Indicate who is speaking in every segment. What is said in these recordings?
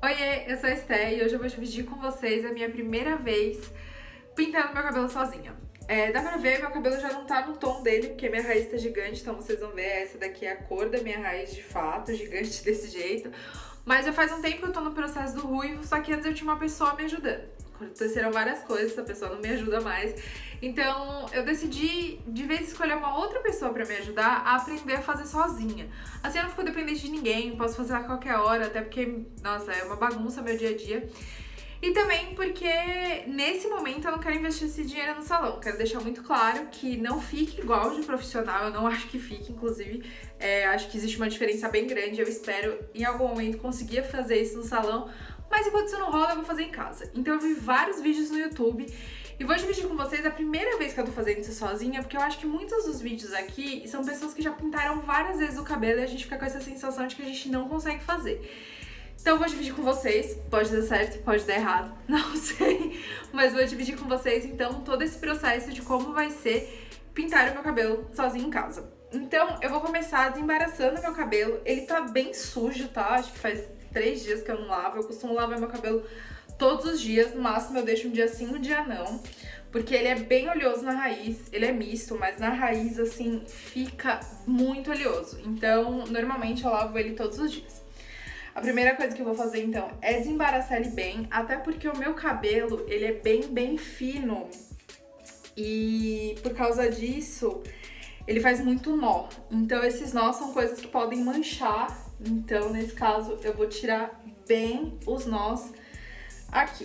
Speaker 1: Oiê, eu sou a Esté e hoje eu vou dividir com vocês a minha primeira vez pintando meu cabelo sozinha. Dá pra ver, meu cabelo já não tá no tom dele, porque minha raiz tá gigante, então vocês vão ver, essa daqui é a cor da minha raiz de fato, gigante desse jeito. Mas já faz um tempo que eu tô no processo do ruivo, só que antes eu tinha uma pessoa me ajudando. Aconteceram várias coisas, essa pessoa não me ajuda mais. Então eu decidi, de vez escolher uma outra pessoa pra me ajudar a aprender a fazer sozinha. Assim eu não fico dependente de ninguém, posso fazer a qualquer hora, até porque, nossa, é uma bagunça meu dia a dia. E também porque nesse momento eu não quero investir esse dinheiro no salão. Quero deixar muito claro que não fique igual de profissional, eu não acho que fique, inclusive. Acho que existe uma diferença bem grande, eu espero em algum momento conseguir fazer isso no salão, mas enquanto isso não rola eu vou fazer em casa. Então eu vi vários vídeos no YouTube e vou dividir com vocês a primeira vez que eu tô fazendo isso sozinha, porque eu acho que muitos dos vídeos aqui são pessoas que já pintaram várias vezes o cabelo e a gente fica com essa sensação de que a gente não consegue fazer. Então eu vou dividir com vocês, pode dar certo, pode dar errado, não sei, mas vou dividir com vocês então todo esse processo de como vai ser pintar o meu cabelo sozinho em casa. Então eu vou começar desembaraçando meu cabelo, ele tá bem sujo, tá? Acho que faz 3 dias que eu não lavo, eu costumo lavar meu cabelo todos os dias, no máximo eu deixo um dia sim, um dia não, porque ele é bem oleoso na raiz, ele é misto, mas na raiz assim fica muito oleoso, então normalmente eu lavo ele todos os dias. A primeira coisa que eu vou fazer, então, é desembaraçar ele bem, até porque o meu cabelo, ele é bem fino e por causa disso, ele faz muito nó. Então, esses nós são coisas que podem manchar, então, nesse caso, eu vou tirar bem os nós aqui.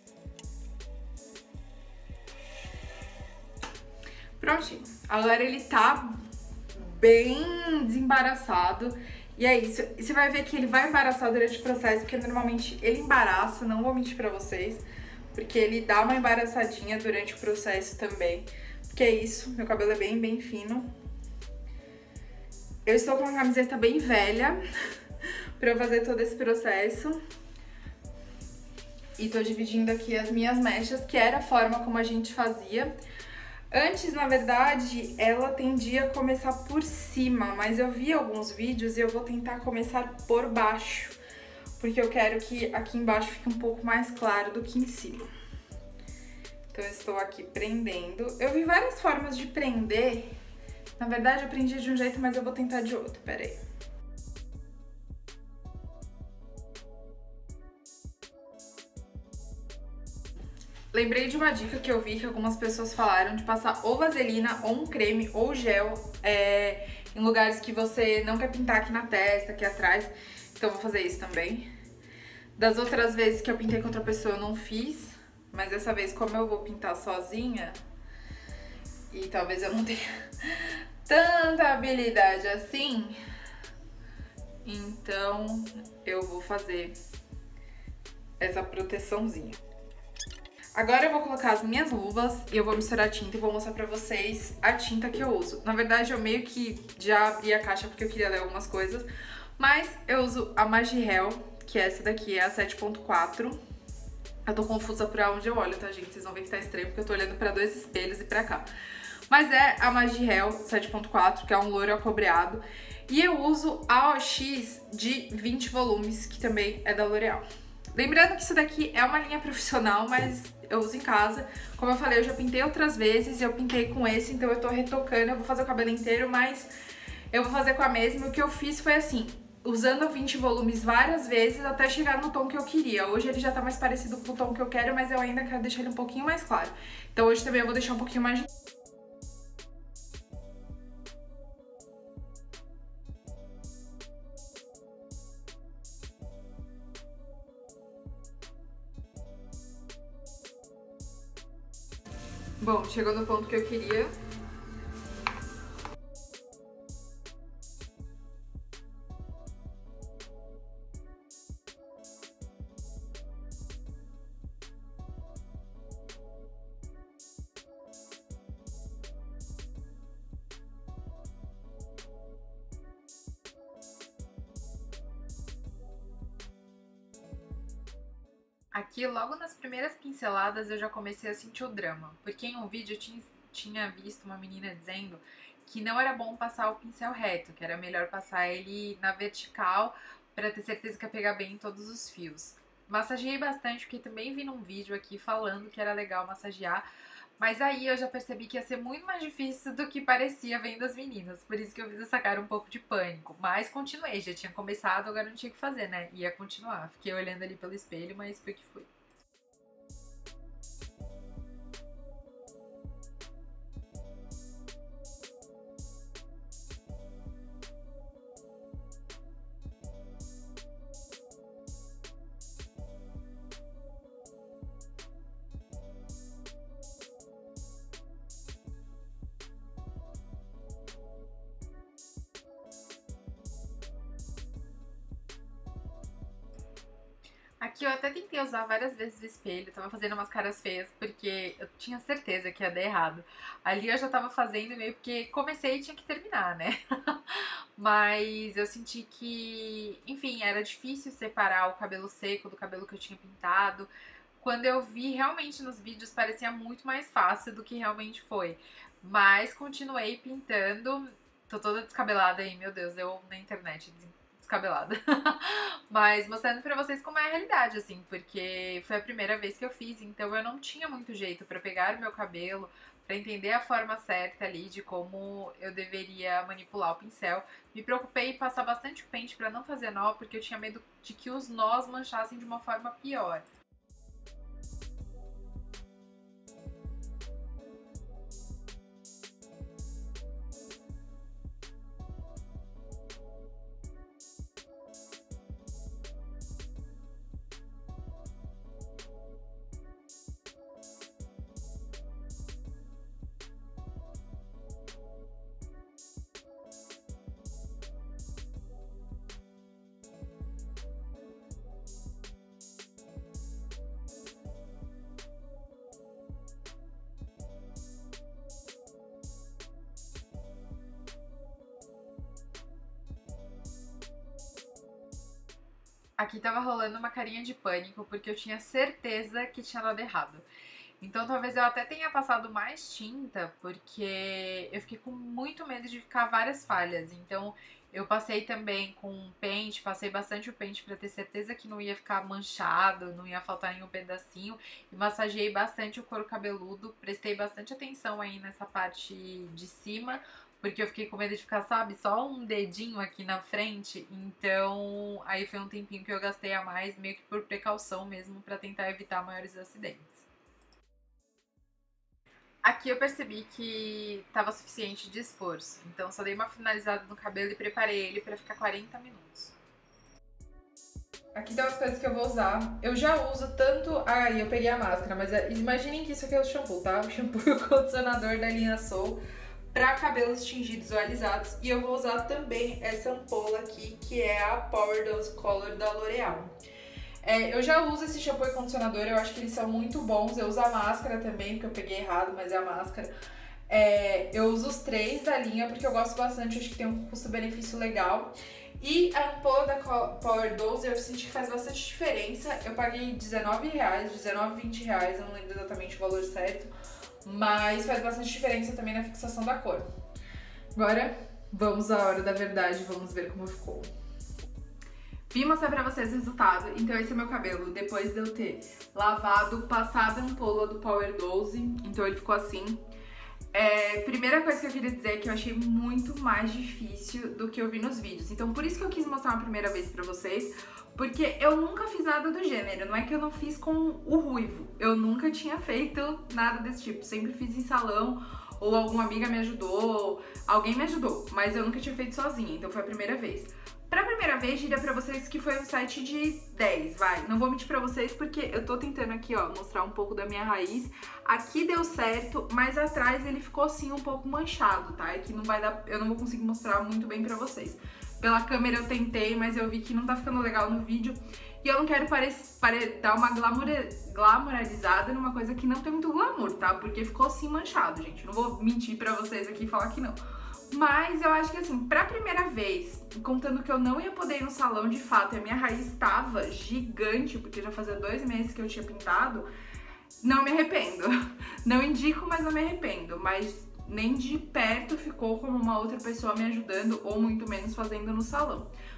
Speaker 1: Prontinho. Agora ele tá bem desembaraçado. E é isso, e você vai ver que ele vai embaraçar durante o processo, porque normalmente ele embaraça, não vou mentir pra vocês, porque ele dá uma embaraçadinha durante o processo também. Porque é isso, meu cabelo é bem fino. Eu estou com uma camiseta bem velha pra eu fazer todo esse processo. E tô dividindo aqui as minhas mechas, que era a forma como a gente fazia. Antes, na verdade, ela tendia a começar por cima, mas eu vi alguns vídeos e eu vou tentar começar por baixo, porque eu quero que aqui embaixo fique um pouco mais claro do que em cima. Então eu estou aqui prendendo. Eu vi várias formas de prender, na verdade eu prendi de um jeito, mas eu vou tentar de outro, peraí. Lembrei de uma dica que eu vi que algumas pessoas falaram de passar ou vaselina, ou um creme, ou gel em lugares que você não quer pintar aqui na testa, aqui atrás. Então eu vou fazer isso também. Das outras vezes que eu pintei com outra pessoa eu não fiz, mas dessa vez como eu vou pintar sozinha, e talvez eu não tenha tanta habilidade assim, então eu vou fazer essa proteçãozinha. Agora eu vou colocar as minhas luvas e eu vou misturar a tinta e vou mostrar pra vocês a tinta que eu uso. Na verdade, eu meio que já abri a caixa porque eu queria ler algumas coisas, mas eu uso a Magihel, que essa daqui é a 7.4. Eu tô confusa por onde eu olho, tá, gente? Vocês vão ver que tá estranho porque eu tô olhando pra 2 espelhos e pra cá. Mas é a Magihel 7.4, que é um loiro acobreado. E eu uso a OX de 20 volumes, que também é da L'Oréal. Lembrando que isso daqui é uma linha profissional, mas eu uso em casa. Como eu falei, eu já pintei outras vezes e eu pintei com esse, então eu tô retocando. Eu vou fazer o cabelo inteiro, mas eu vou fazer com a mesma. O que eu fiz foi assim, usando 20 volumes várias vezes até chegar no tom que eu queria. Hoje ele já tá mais parecido com o tom que eu quero, mas eu ainda quero deixar ele um pouquinho mais claro. Então hoje também eu vou deixar um pouquinho mais de... Bom, chegou no ponto que eu queria. Aqui, logo nas primeiras pinceladas, eu já comecei a sentir o drama. Porque em um vídeo eu tinha visto uma menina dizendo que não era bom passar o pincel reto, que era melhor passar ele na vertical pra ter certeza que ia pegar bem em todos os fios. Massageei bastante, porque também vi num vídeo aqui falando que era legal massagear, mas aí eu já percebi que ia ser muito mais difícil do que parecia vendo as meninas, por isso que eu fiz essa cara um pouco de pânico, mas continuei, já tinha começado, agora não tinha o que fazer, né, ia continuar, fiquei olhando ali pelo espelho, mas foi o que foi. Aqui eu até tentei usar várias vezes o espelho, tava fazendo umas caras feias, porque eu tinha certeza que ia dar errado. Ali eu já tava fazendo meio porque comecei e tinha que terminar, né? Mas eu senti que, enfim, era difícil separar o cabelo seco do cabelo que eu tinha pintado. Quando eu vi realmente nos vídeos parecia muito mais fácil do que realmente foi. Mas continuei pintando, tô toda descabelada aí, meu Deus, eu na internet descabelada. Mas mostrando pra vocês como é a realidade, assim, porque foi a primeira vez que eu fiz, então eu não tinha muito jeito pra pegar o meu cabelo, pra entender a forma certa ali de como eu deveria manipular o pincel. Me preocupei em passar bastante pente pra não fazer nó, porque eu tinha medo de que os nós manchassem de uma forma pior. Aqui tava rolando uma carinha de pânico, porque eu tinha certeza que tinha dado errado. Então talvez eu até tenha passado mais tinta, porque eu fiquei com muito medo de ficar várias falhas. Então eu passei também com pente, passei bastante o pente pra ter certeza que não ia ficar manchado, não ia faltar nenhum pedacinho. E massageei bastante o couro cabeludo, prestei bastante atenção aí nessa parte de cima, porque eu fiquei com medo de ficar, sabe, só um dedinho aqui na frente. Então aí foi um tempinho que eu gastei a mais, meio que por precaução mesmo, pra tentar evitar maiores acidentes. Aqui eu percebi que tava suficiente de esforço, então só dei uma finalizada no cabelo e preparei ele pra ficar 40 minutos. Aqui estão as coisas que eu vou usar. Eu já uso tanto... Ai, eu peguei a máscara, mas imaginem que isso aqui é o shampoo, tá? O shampoo e o condicionador da linha Soul pra cabelos tingidos ou alisados. E eu vou usar também essa ampola aqui, que é a Power Dose Color da L'Oreal. Eu já uso esse shampoo e condicionador, eu acho que eles são muito bons. Eu uso a máscara também, porque eu peguei errado, mas é a máscara. Eu uso os três da linha, porque eu gosto bastante, acho que tem um custo-benefício legal. E a ampola da Power Dose eu senti que faz bastante diferença. Eu paguei R$19, R$19, R$20, eu não lembro exatamente o valor certo. Mas faz bastante diferença também na fixação da cor. Agora, vamos à hora da verdade, vamos ver como ficou. Vim mostrar pra vocês o resultado. Então esse é meu cabelo depois de eu ter lavado, passado a ampola do Power Dose. Então ele ficou assim. Primeira coisa que eu queria dizer é que eu achei muito mais difícil do que eu vi nos vídeos. Então por isso que eu quis mostrar uma primeira vez pra vocês, porque eu nunca fiz nada do gênero. Não é que eu não fiz com o ruivo, eu nunca tinha feito nada desse tipo. Sempre fiz em salão, ou alguma amiga me ajudou, alguém me ajudou, mas eu nunca tinha feito sozinha, então foi a primeira vez. Pra primeira vez, diria pra vocês que foi um set de 10, vai. Não vou mentir pra vocês porque eu tô tentando aqui, ó, mostrar um pouco da minha raiz. Aqui deu certo, mas atrás ele ficou assim um pouco manchado, tá? Aqui não vai dar, eu não vou conseguir mostrar muito bem pra vocês. Pela câmera eu tentei, mas eu vi que não tá ficando legal no vídeo. E eu não quero dar uma glamorizada numa coisa que não tem muito glamour, tá? Porque ficou assim manchado, gente. Não vou mentir pra vocês aqui e falar que não. Mas eu acho que assim, pra primeira vez, contando que eu não ia poder ir no salão de fato, e a minha raiz estava gigante, porque já fazia 2 meses que eu tinha pintado, não me arrependo. Não indico, mas não me arrependo. Mas nem de perto ficou como uma outra pessoa me ajudando, ou muito menos fazendo no salão.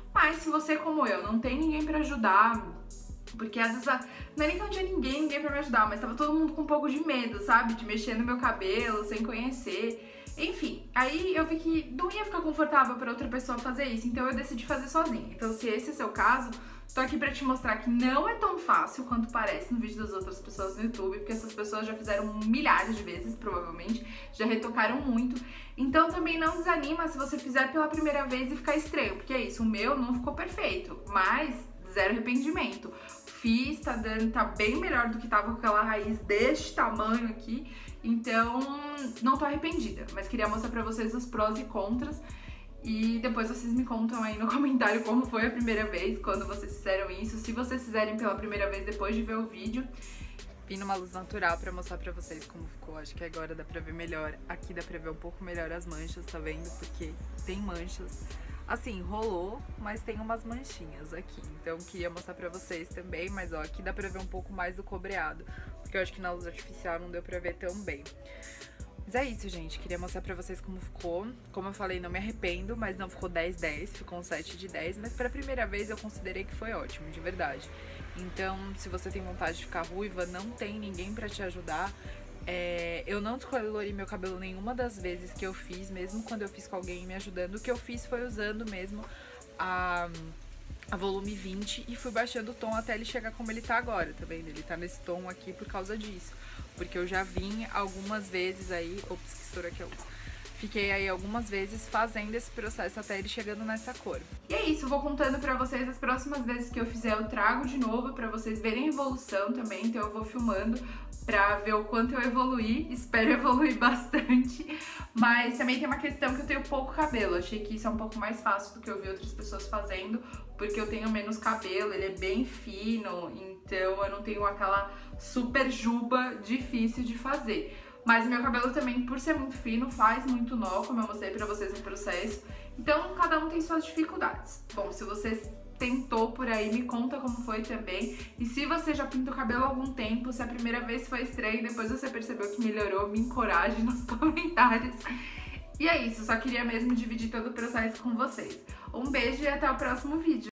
Speaker 1: Mas se você, como eu, não tem ninguém pra ajudar, porque às vezes não é nem que não tinha ninguém pra me ajudar, mas tava todo mundo com um pouco de medo, sabe? De mexer no meu cabelo sem conhecer. Enfim, aí eu vi que não ia ficar confortável pra outra pessoa fazer isso, então eu decidi fazer sozinha. Então, se esse é o seu caso, tô aqui pra te mostrar que não é tão fácil quanto parece no vídeo das outras pessoas no YouTube, porque essas pessoas já fizeram milhares de vezes, provavelmente, já retocaram muito. Então também não desanima se você fizer pela primeira vez e ficar estranho, porque é isso, o meu não ficou perfeito, mas zero arrependimento. Fiz, tá bem melhor do que tava com aquela raiz deste tamanho aqui, então não tô arrependida, mas queria mostrar pra vocês os prós e contras. E depois vocês me contam aí no comentário como foi a primeira vez, quando vocês fizeram isso, se vocês fizerem pela primeira vez depois de ver o vídeo. Vim numa luz natural pra mostrar pra vocês como ficou, acho que agora dá pra ver melhor. Aqui dá pra ver um pouco melhor as manchas, tá vendo? Porque tem manchas. Assim, rolou, mas tem umas manchinhas aqui, então queria mostrar pra vocês também, mas ó, aqui dá pra ver um pouco mais do cobreado, porque eu acho que na luz artificial não deu pra ver tão bem. Mas é isso, gente, queria mostrar pra vocês como ficou. Como eu falei, não me arrependo, mas não ficou 10/10, ficou um 7/10, mas pra primeira vez eu considerei que foi ótimo, de verdade. Então, se você tem vontade de ficar ruiva, não tem ninguém pra te ajudar. Eu não descolori meu cabelo nenhuma das vezes que eu fiz, mesmo quando eu fiz com alguém me ajudando. O que eu fiz foi usando mesmo a volume 20 e fui baixando o tom até ele chegar como ele tá agora, tá vendo? Ele tá nesse tom aqui por causa disso, porque eu já vim algumas vezes aí, ops, que estoura que eu uso. Fiquei aí algumas vezes fazendo esse processo até ele chegando nessa cor. E é isso, eu vou contando pra vocês as próximas vezes que eu fizer, eu trago de novo pra vocês verem a evolução também, então eu vou filmando pra ver o quanto eu evoluí, espero evoluir bastante, mas também tem uma questão que eu tenho pouco cabelo, achei que isso é um pouco mais fácil do que eu vi outras pessoas fazendo, porque eu tenho menos cabelo, ele é bem fino, então eu não tenho aquela super juba difícil de fazer. Mas o meu cabelo também, por ser muito fino, faz muito nó, como eu mostrei pra vocês no processo. Então, cada um tem suas dificuldades. Bom, se você tentou por aí, me conta como foi também. E se você já pinta o cabelo há algum tempo, se a primeira vez foi estranho e depois você percebeu que melhorou, me encoraje nos comentários. E é isso, só queria mesmo dividir todo o processo com vocês. Um beijo e até o próximo vídeo.